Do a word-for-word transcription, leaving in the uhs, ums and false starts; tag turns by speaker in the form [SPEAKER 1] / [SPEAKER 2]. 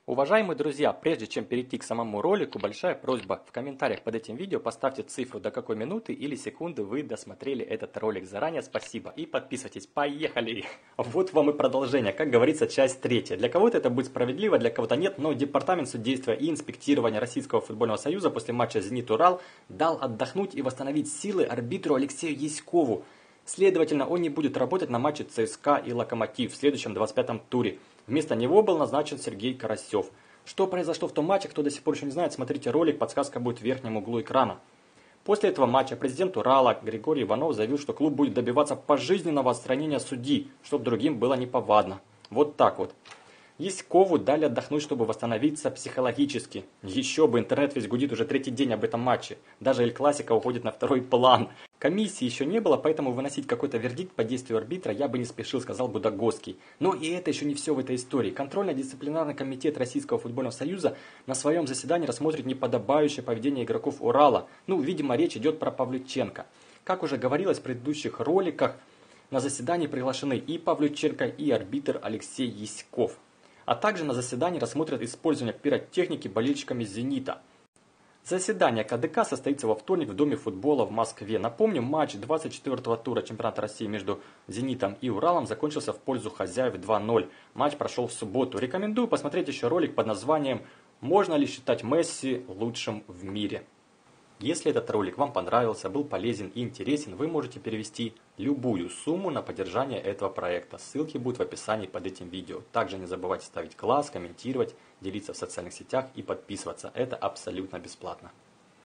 [SPEAKER 1] Уважаемые друзья, прежде чем перейти к самому ролику, большая просьба в комментариях под этим видео поставьте цифру, до какой минуты или секунды вы досмотрели этот ролик. Заранее спасибо и подписывайтесь. Поехали! Вот вам и продолжение, как говорится, часть третья. Для кого-то это будет справедливо, для кого-то нет, но Департамент судейства и инспектирования Российского футбольного союза после матча «Зенит-Урал» дал отдохнуть и восстановить силы арбитру Алексею Яськову. Следовательно, он не будет работать на матче ЦСКА и Локомотив в следующем двадцать пятом туре. Вместо него был назначен Сергей Карасев. Что произошло в том матче, кто до сих пор еще не знает, смотрите ролик, подсказка будет в верхнем углу экрана. После этого матча президент Урала Григорий Иванов заявил, что клуб будет добиваться пожизненного отстранения судьи, чтобы другим было неповадно. Вот так вот. Яськову дали отдохнуть, чтобы восстановиться психологически. Еще бы, интернет весь гудит уже третий день об этом матче. Даже Эль Классико уходит на второй план. Комиссии еще не было, поэтому выносить какой-то вердикт по действию арбитра я бы не спешил, сказал Будагоский. Но и это еще не все в этой истории. Контрольно-дисциплинарный комитет Российского футбольного союза на своем заседании рассмотрит неподобающее поведение игроков Урала. Ну, видимо, речь идет про Павлюченко. Как уже говорилось в предыдущих роликах, на заседании приглашены и Павлюченко, и арбитр Алексей Яськов. А также на заседании рассмотрят использование пиротехники болельщиками «Зенита». Заседание КДК состоится во вторник в Доме футбола в Москве. Напомню, матч двадцать четвёртого тура чемпионата России между «Зенитом» и «Уралом» закончился в пользу хозяев два ноль. Матч прошел в субботу. Рекомендую посмотреть еще ролик под названием «Можно ли считать Месси лучшим в мире?». Если этот ролик вам понравился, был полезен и интересен, вы можете перевести любую сумму на поддержание этого проекта. Ссылки будут в описании под этим видео. Также не забывайте ставить класс, комментировать, делиться в социальных сетях и подписываться. Это абсолютно бесплатно.